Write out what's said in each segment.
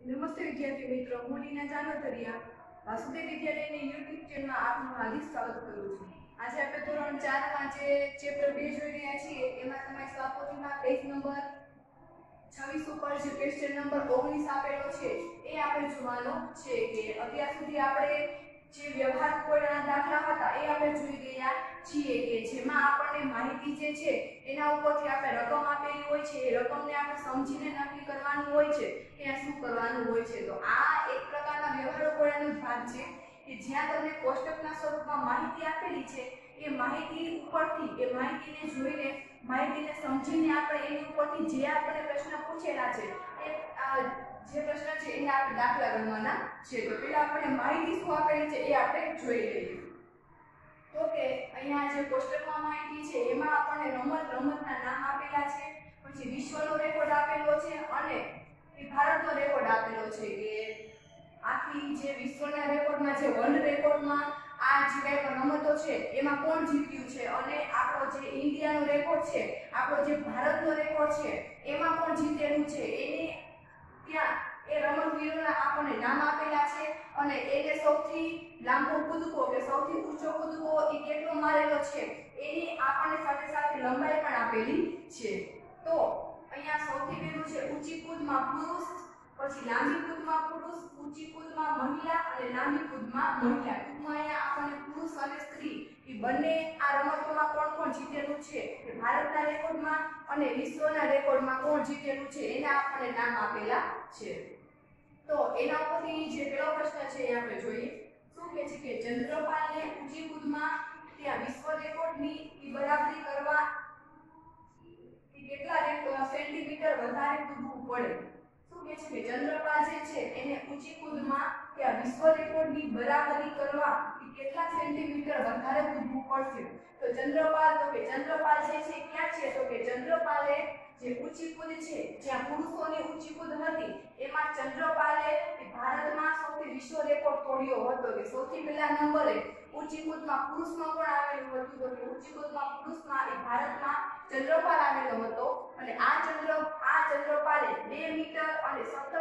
નમસ્તે વિદ્યાર્થી મિત્રો, હું લીના જાનોતરિયા વાસુદેવ વિદ્યાલયની યુટ્યુબ ચેનલમાં આપનું હાર્દિક સ્વાગત કરું છું. આજે આપણે ધોરણ 4 માં જે ચેપ્ટર 2 જોઈ રહ્યા છીએ એમાં તમારી સ્વાપોથીમાં પેજ નંબર 26 ઉપર જે ક્વેશ્ચન નંબર 19 આપેલો છે એ આપણે જોવાનો છે કે અત્યાર સુધી આપણે જે વ્યવહાર કોડના દાખલા હતા એ આપણે જોઈ ગયા છીએ કે જેમાં આપણને માહિતી જે છે એના ઉપરથી આપણે રકમ આપેલી હોય છે એ રકમને આપણે સમજીને નક્કી કરવાનું હોય છે કે શું કરવાનું હોય છે. તો આ એક પ્રકારના વ્યવહાર કોડનો ભાગ છે કે જ્યાં તમને કોષ્ટકના સ્વરૂપમાં માહિતી આપેલી છે એ માહિતી ઉપરથી એ માહિતીને જોઈને માહિતીને સમજીને આપણે એની ઉપરથી જે આપણે પ્રશ્ન પૂછેલા છે એ જે પ્રશ્ન છે એને આપણે દાખલા ગણવાના છે. તો પહેલા આપણે માહિતી શું આપેલી છે એ આપણે જોઈ લઈએ. તો કે અહીંયા જે કોષ્ટકમાં માહિતી છે એમાં આપણને રમતના નામ આપેલા છે, પછી વિશ્વનો રેકોર્ડ આપેલો છે અને ભારતનો રેકોર્ડ આપેલો છે કે આખી જે વિશ્વના રેકોર્ડમાં જે વર્લ્ડ રેકોર્ડમાં આ જે કઈ રમતો છે એમાં કોણ જીત્યું છે અને આપણો જે ઇન્ડિયાનો રેકોર્ડ છે, આપણો જે ભારતનો રેકોર્ડ છે એમાં કોણ જીતેલું છે એની ત્યાં એ રમતવીરોના આપણને નામ આપેલા છે અને એને સૌથી લાંબો કૂદકો કે સૌથી ઊંચો કૂદકો એ કેટલો મારેલો છે એની આપણને સાથે સાથે લંબાઈ પણ આપેલી છે. તો અહીંયા સૌથી પહેલું છે ઊંચી કૂદમાં પુરુષ, પછી લાંબી કૂદમાં પુરુષ, ઊંચી કૂદમાં મહિલા અને લાંબી કૂદમાં મહિલા. ટૂંકમાં અહીંયા આપણને પુરુષ અને સ્ત્રી એ બંને આ રમતોમાં કોણ કોણ જીતેલું છે કે ભારતના રેકોર્ડમાં અને વિશ્વના રેકોર્ડમાં કોણ જીતેલું છે એના આપણને નામ આપેલા છે. તો એના ઉપરથી જે પહેલો પ્રશ્ન છે એ આપણે જોઈએ. શું કહે છે કે ચંદ્રપાલને ઊંચી કૂદમાં ત્યાં વિશ્વ રેકોર્ડની બરાબરી કરવા કેટલા સેન્ટીમીટર વધારે કૂદવું પડે. શું કહે છે કે ચંદ્રપાલ જે છે એને ઊંચી કૂદમાં ત્યાં વિશ્વ રેકોર્ડની બરાબરી કરવા કેટલા સેન્ટીમીટર વધારે કૂદવું પડશે. તો ચંદ્રપાલ જે છે ક્યાં છે તો કે ચંદ્રપાલે જે ઊંચી કૂદ છે જ્યાં પુરુષોની ઊંચી કૂદ હતી એમાં ચંદ્રપાલે ભારતમાં સૌથી વિશ્વ રેકોર્ડ તોડ્યો હતો કે સૌથી પહેલા નંબરે ઊંચી કૂદમાં પુરુષમાં કોણ આવેલું હતું તો કે ઊંચી કૂદમાં પુરુષમાં એ ભારતમાં ચંદ્રપાલ આવેલો હતો અને આ ચંદ્રપાલે 2 મીટર અને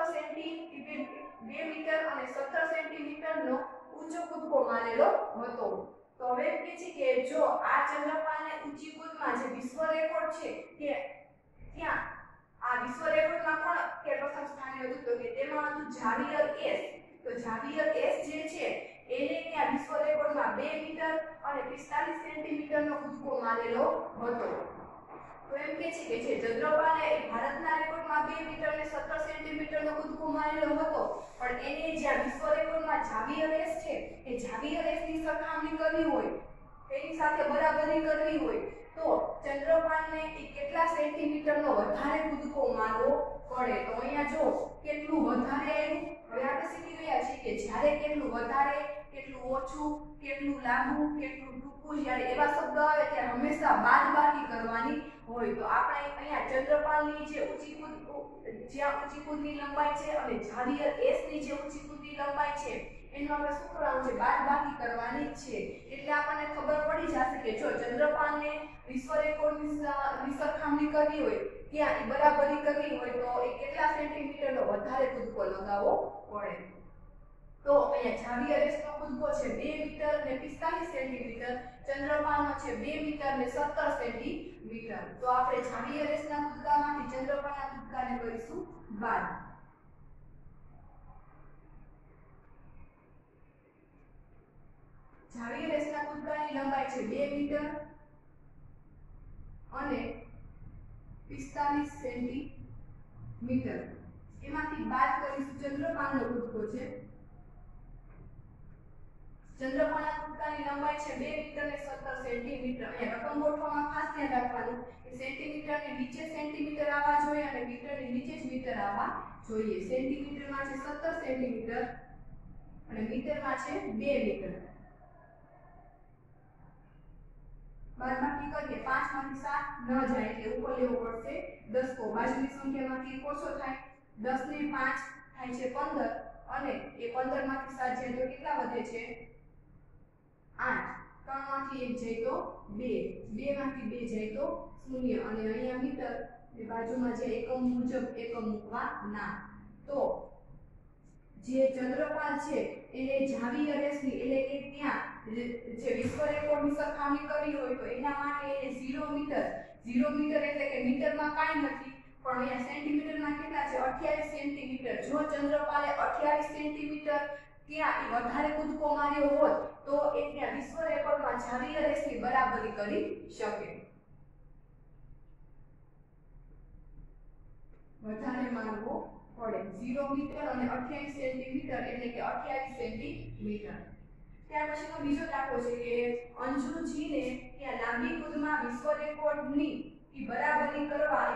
17 સેન્ટીમીટરનો ઊંચો કૂદકો મારેલો હતો. તો હવે કહે છે કે જો આ ચંદ્રપાલને ઊંચી કૂદમાં જે વિશ્વ રેકોર્ડ છે કે ત્યાં આ વિશ્વ રેકોર્ડમાં કોણ કે પ્રથમ સ્થાને હતું તો કે તેમાં હતું ઝાવિયર એસ. તો ઝાવિયર એસ જે છે એને ત્યાં વિશ્વ રેકોર્ડમાં 2 મીટર અને 45 સેન્ટીમીટરનો કૂદકો મારેલો હતો. તો એમ કે છે કે જે ચંદ્રપાલે ભારતના રેકોર્ડમાં 2 મીટર અને 17 સેન્ટીમીટરનો કૂદકો મારેલો હતો પણ એને જ્યાં વિશ્વ રેકોર્ડમાં ઝાવિયર એસ છે એ ઝાવિયર એસની સરખામણી કરવી હોય, તેની સાથે બરાબરી કરવી હોય તો ચંદ્રપાલને કેટલા સેન્ટીમીટરનો વધારે કૂદકો મારવો પડે. તો અહીંયા જો કેટલું વધારે આવ્યું. હવે આપણે શીખી ગયા છીએ કે જ્યારે કેટલું વધારે, કેટલું ઓછું, કેટલું લાંબુ, કેટલું ટૂંકું, જ્યારે એવા શબ્દો આવે ત્યારે હંમેશા બાદબાકી કરવાની હોય. તો આપણે અહીંયા ચંદ્રપાલની જે ઊંચી કૂદની લંબાઈ છે અને ઝાવિયર એસની જે ઊંચી કૂદની લંબાઈ છે એનું આપણે શું કરવાનું છે બાદબાકી કરવાની છે. એટલે આપણને ખબર પડી જશે કે જો ચંદ્રપાલને વિશ્વ રેકોર્ડની સરખામણી કરવી હોય ત્યાં એ બરાબરી કરવી હોય તો એ કેટલા સેન્ટીમીટરનો વધારે કૂદકો લગાવવો પડે. તો અહીંયા ઝાવિયર એસનો કૂદકો છે 2 મીટર અને 45 સેન્ટીમીટર, ચંદ્રપાલનો છે 2 મીટર અને 17 સેન્ટીમીટર. તો આપણે ઝાવિયર એસના કૂદકામાંથી ચંદ્રપાલના કૂદકાને કરીશું બાદ. ઝાવિયર એસના કૂદકાની લંબાઈ છે 2 મીટર અને 45 સેન્ટીમીટર. એમાંથી બાદ કરીશું ચંદ્રપાલનો કૂદકો છે. ચંદ્રપાલના કૂદકાની લંબાઈ છે 2 મીટર અને 17 સેન્ટીમીટર. અહીંયા રકમ ગોઠવવામાં ખાસ ધ્યાન રાખવાનું કે સેન્ટીમીટરની નીચે સેન્ટીમીટર આવવા જોઈએ અને મીટરની નીચે જ મીટર આવવા જોઈએ. સેન્ટીમીટરમાં છે 17 સેન્ટીમીટર અને મીટરમાં છે 2 મીટર. બાદબાકી કરીએ 5 માંથી 7 ન જાય એટલે ઉપર લેવો પડશે 10 કો. બાજુની સંખ્યામાંથી ઓછો થાય 10 ને 5 થાય છે 15 અને એ 15 માંથી 7 જાય તો કેટલા વધે છે 8. 3 માંથી 1 જાય તો 2, 2 માંથી 2 જાય તો 0 અને અહીંયા મીટર એ બાજુમાં જે એકમ મુજબ એકમ મૂકવાના. તો જે ચંદ્રપાલ છે એને જાવીય રેસની એટલે કે ત્યાં જે વિશ્વ રેકોર્ડની સરખામણી કરવી હોય તો એના માટે એને 0 મીટર 0 મીટર એટલે કે મીટરમાં કાંઈ નથી પણ અહીંયા સેન્ટીમીટરમાં કેટલા છે 28 સેન્ટીમીટર જો ચંદ્રપાલે 28 સેન્ટીમીટર ત્યાં વધારે કૂદકો માર્યો હોત તો એ ત્યાં વિશ્વ રેકોર્ડમાં જાવીય રેસની બરાબરી કરી શકે વધારે મારવો પડે 0 મીટર અને 28 સેન્ટીમીટર એટલે કે 28 સેન્ટીમીટર ત્યાર પછીનો બીજો દાખલો છે કે અંજુજીને ત્યાં લાંબી કૂદમાં વિશ્વ રેકોર્ડની ઈ બરાબરી કરવા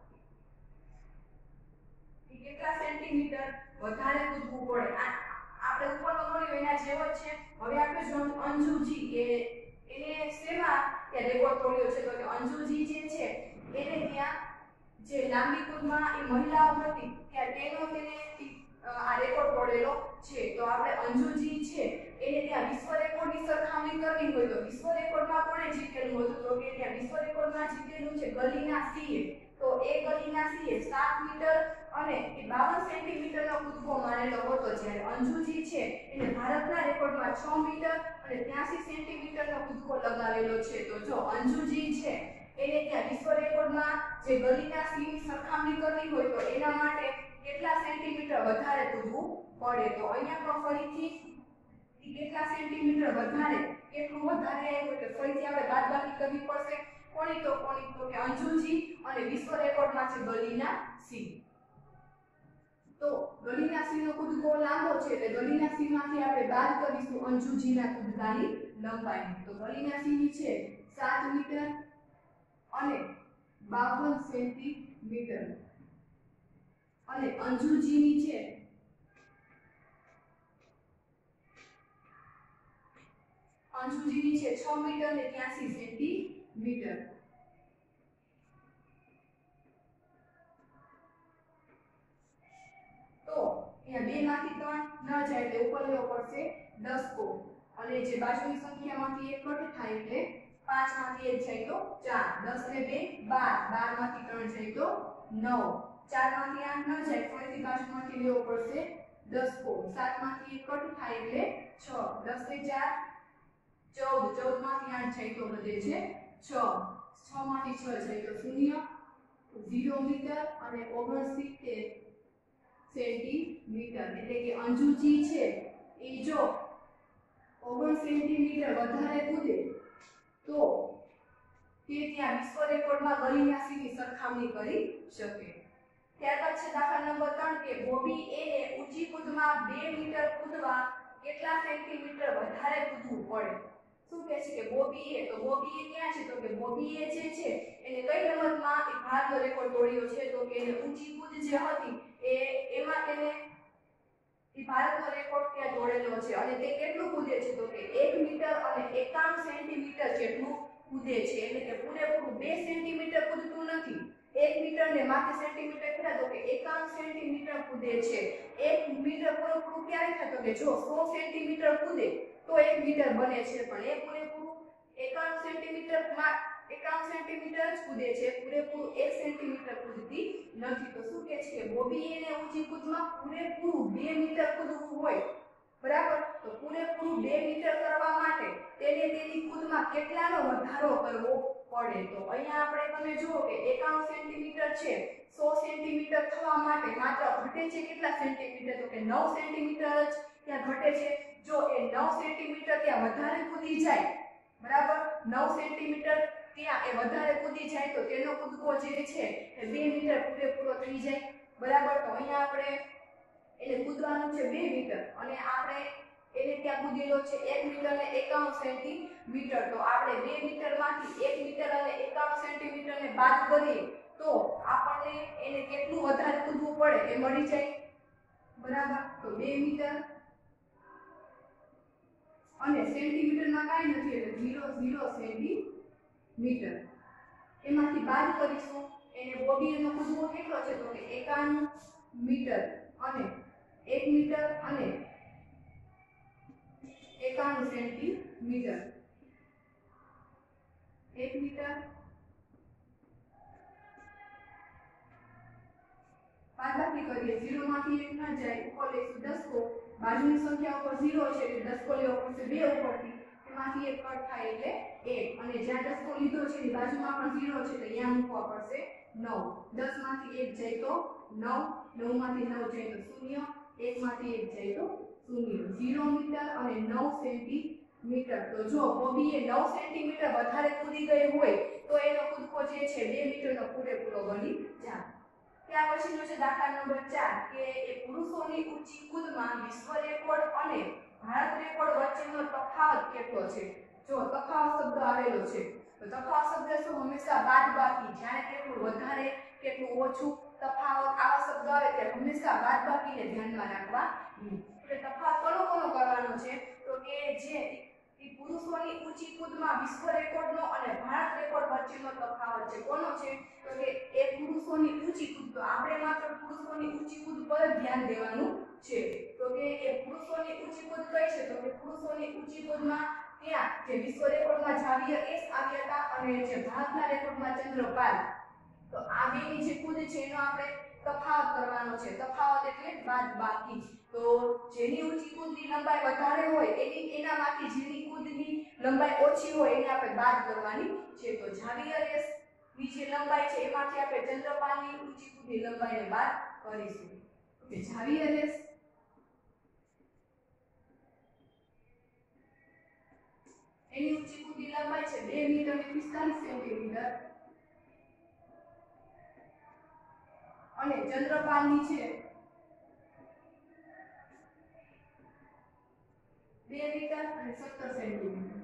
કેટલા સેન્ટીમીટર વધારે કૂદવું પડે આપણે ઉપરનો દોર્યો એના જેવો જ છે હવે આપણે જો અંજુજી કે એને શેમાં ત્યાં રેકોર્ડ તોડ્યો છે તો કે અંજુજી જે છે એને ત્યાં જે લાંબી કૂદમાં એ મહિલાઓ હતી ત્યાં તેને આ રેકોર્ડ તોડેલો છે તો આપણે અંજુજી છે એને ત્યાં વિશ્વ રેકોર્ડની સરખામણી કરવી હોય તો વિશ્વ રેકોર્ડમાં કોણે જીતેલું હતું તો કે ત્યાં વિશ્વ રેકોર્ડમાં જીતેલું છે ગલીના સીએ તો એ ગલીના સીએ 7 મીટર અને 52 સેન્ટીમીટરનો કૂદકો મારેલો હતો જ્યારે અંજુજી છે એને ભારતના રેકોર્ડમાં 6 મીટર અને 83 સેન્ટીમીટરનો કૂદકો લગાવેલો છે તો જો અંજુજી છે એને ત્યાં વિશ્વ રેકોર્ડમાં જે ગલીના સીની સરખામણી કરવી હોય તો એના માટે કેટલા સેન્ટીમીટર વધારે કૂદવું પડે તો અહીંયા પણ ફરીથી કેટલા સેન્ટીમીટર વધારે કેટલું વધારે આવ્યું એટલે ફરીથી આપણે બાદબાકી કરવી પડશે કોની તો કે અંજુજી અને વિશ્વ રેકોર્ડમાં છે ગલીના સી તો ગલીના સી નો કૂદકો લાંબો છે એટલે ગલીના સી માંથી આપણે બાદ કરીશું અંજુજીના કૂદકાની લંબાઈ તો ગલીના સી ની છે 7 મીટર અને 52 સેન્ટીમીટર અને અંજુજીની છે અંજુજીની છે 6 મીટર અને 83 સેન્ટીમીટર તો અહીંયા 2 માંથી 3 ન જાય એટલે ઉપર લેવો પડશે 10 કો અને જે બાજુની સંખ્યામાંથી 1 કટ થાય એટલે 5 માંથી 1 જાય તો 4 10 ને 2 12 12 માંથી 3 જાય તો 9 4 માંથી 8 ન જાય ફરીથી બાજુમાંથી લેવો પડશે 10 કો 7 માંથી 1 કટ થાય એટલે 6 10 ને 4 14 14 માંથી 8 જાય તો વધે છે 6 6 માંથી 6 જાય તો 0 0 મીટર અને 69 સેન્ટીમીટર એટલે કે અંજુજી છે એ જો 69 સેન્ટીમીટર વધારે કૂદે તો તે ત્યાં વિશ્વ રેકોર્ડમાં ગલીના સીની સરખામણી કરી શકે ત્યારબાદ છે દાખલા નંબર 3 કે બોબી એ ને ઊંચી કૂદમાં 2 મીટર કૂદવા કેટલા સેન્ટીમીટર વધારે કૂદવું પડે શું કહે છે કે બોબી એ તો બોબી એ ક્યાં છે તો કે બોબી એ જે છે એને કઈ રમતમાં એક ભારતનો રેકોર્ડ તોડ્યો છે તો કે એને ઊંચી કૂદ જે હતી એમાં તેને ભારતનો રેકોર્ડ ત્યાં તોડેલો છે અને તે કેટલું કૂદે છે તો કે 1 મીટર અને 51 સેન્ટીમીટર જેટલું કૂદે છે એટલે કે પૂરેપૂરું 2 સેન્ટીમીટર કૂદતું નથી 1 મીટર ને માથે સેન્ટીમીટર કેટલા તો કે 51 સેન્ટીમીટર કૂદે છે 1 મીટર પૂરેપૂરું ક્યારે થાય તો કે જો 100 સેન્ટીમીટર કૂદે તો 1 મીટર બને છે પણ એ પૂરેપૂરું 51 સેન્ટીમીટરમાં 51 સેન્ટીમીટર જ કૂદે છે પૂરેપૂરું 1 સેન્ટીમીટર કૂદતી નથી તો શું કહે છે કે બોબી એને ઊંચી કૂદમાં પૂરેપૂરું 2 મીટર કૂદવું હોય બરાબર તો પૂરેપૂરું 2 મીટર કરવા માટે તેને તેની કૂદમાં કેટલાનો વધારો કરવો પડે તો અહીંયા આપણે તમે જુઓ કે 51 સેન્ટીમીટર છે 100 સેન્ટીમીટર થવા માટે માત્ર ઘટે છે કેટલા સેન્ટીમીટર તો કે 9 સેન્ટીમીટર જ ત્યાં ઘટે છે જો એ 9 સેન્ટીમીટર ત્યાં વધારે કૂદી જાય બરાબર 9 સેન્ટીમીટર ત્યાં એ વધારે કૂદી જાય તો તેનો કૂદકો જે છે એ 2 મીટર પૂરેપૂરો થઈ જાય બરાબર તો અહીંયા આપણે એને કૂદવાનું છે 2 મીટર અને આપણે એને ત્યાં કૂદેલો છે 1 મીટર અને 51 સેન્ટીમીટર તો આપણે 2 મીટરમાંથી 1 મીટર અને 51 સેન્ટીમીટર ને બાદ કરીએ તો આપણને એને કેટલું વધારે કૂદવું પડે એ મળી જાય બરાબર તો 2 મીટર અને સેન્ટીમીટરમાં કાંઈ નથી એટલે 0 સેન્ટીમીટર એમાંથી બાદ કરીશું એને બોબીનો કૂદવો કેટલો છે તો કે 51 મીટર અને 1 મીટર અને 51 સેન્ટીમીટર 1 મીટર બાદબાકી કરીએ 0 માંથી 1 ન જાય ઉપર લઈશું 10 કો બાજુની સંખ્યા ઉપર 0 છે એટલે દસકો લેવો પડશે 2 ઉપરથી, એમાંથી એક કટ થાય એટલે 1, અને જ્યાં દસકો લીધો છે એની બાજુમાં પણ 0 છે એટલે અહીંયા મૂકવા પડશે 9. 10 માંથી 1 જાય તો 9, 9 માંથી 9 જાય તો 0, 1 માંથી 1 જાય તો 0. 0 મીટર અને 9 સેન્ટીમીટર. તો જો બોબીએ 9 સેન્ટીમીટર વધારે કૂદી ગઈ હોય તો એનો કૂદકો જે છે 2 મીટરનો પૂરેપૂરો બની જાય. ત્યાર પછીનો છે દાખલા નંબર 4 કે એ પુરુષોની ઊંચી કૂદમાં વિશ્વ રેકોર્ડ અને ભારત રેકોર્ડ વચ્ચેનો તફાવત કેટલો છે. જો તફાવત શબ્દ આવેલો છે તો તફાવત શબ્દ શું હંમેશા બાદબાકી, જ્યારે કેટલું વધારે કેટલું ઓછું તફાવત આવા શબ્દ આવે ત્યારે હંમેશા બાદબાકીને ધ્યાનમાં રાખવા. એટલે તફાવત કોનો કરવાનો છે તો કે જે પુરુષોની ઊંચી કૂદમાં વિશ્વ રેકોર્ડનો અને ભારત રેકોર્ડ વચ્ચેનો તફાવત છે. કોનો છે તો કે એ પુરુષોની ઊંચી કૂદ. તો આપણે માત્ર પુરુષોની ઊંચી કૂદ પર ધ્યાન દેવાનું છે. તો કે એ પુરુષોની ઊંચી કૂદ કઈ છે તો કે પુરુષોની ઊંચી કૂદમાં ત્યાં જે વિશ્વ રેકોર્ડમાં જાવિયર એસ આવ્યા હતા અને જે ભારતના રેકોર્ડમાં ચંદ્રપાલ, તો આ બેની જે કૂદ છે એનો આપણે તફાવત કરવાનો છે. તફાવત એટલે બાદબાકી. તો જેની ઊંચી કૂદની લંબાઈ વધારે હોય એનામાંથી જેની કૂદની લંબાઈ ઓછી હોય એને આપણે બાદ કરવાની છે. તો જાવિયર એસ ની જે લંબાઈ છે એમાંથી આપણે ચંદ્રપાલની ઊંચી કૂદની લંબાઈને બાદ કરીશું. ઓકે, જાવિયર એસ એની ઊંચી કૂદની લંબાઈ છે 2 મીટર અને 45 સેન્ટીમીટર અને ચંદ્રપાલની છે 2 મીટર અને 17 સેન્ટીમીટર.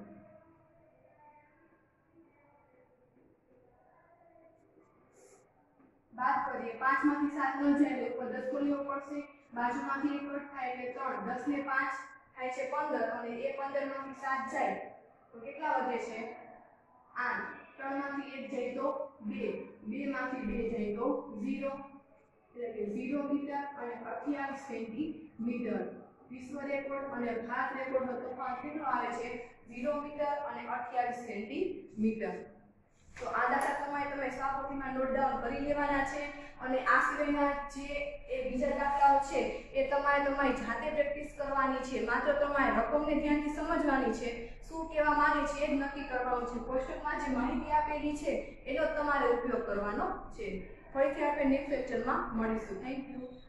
બાદ કરીએ 5 માંથી 7 ન જાય એટલે ઉપર 10 લેવો પડશે, બાજુમાંથી એક કટ થાય એટલે 3, 10 ને 5 થાય છે 15 અને એ 15 માંથી 7 જાય તો કેટલા વધે છે 8. 3 માંથી 1 જાય તો 2, 2 માંથી 2 જાય તો 0, એટલે કે 0 મીટર અને 28 સેન્ટીમીટર. વિશ્વ રેકોર્ડ અને ભારત રેકોર્ડનો તફાવત કેટલો આવે છે 0 મીટર અને 28 સેન્ટીમીટર. તો આ દાખલા તમે સ્વાપોથીમાં નોટ ડાઉન કરી લેવાના છે અને આ સિવાયના જે એ બીજા દાખલાઓ છે એ તમારી જાતે પ્રેક્ટિસ કરવાની છે. માત્ર તમારે રકમને ધ્યાનથી સમજવાની છે, શું કહેવા માંગે છે એ જ નક્કી કરવાનું છે. કોષ્ટકમાં જે માહિતી આપેલી છે એનો તમારે ઉપયોગ કરવાનો છે. ફરીથી આપણે નેક્સ્ટ લેક્ચરમાં મળીશું. Thank you.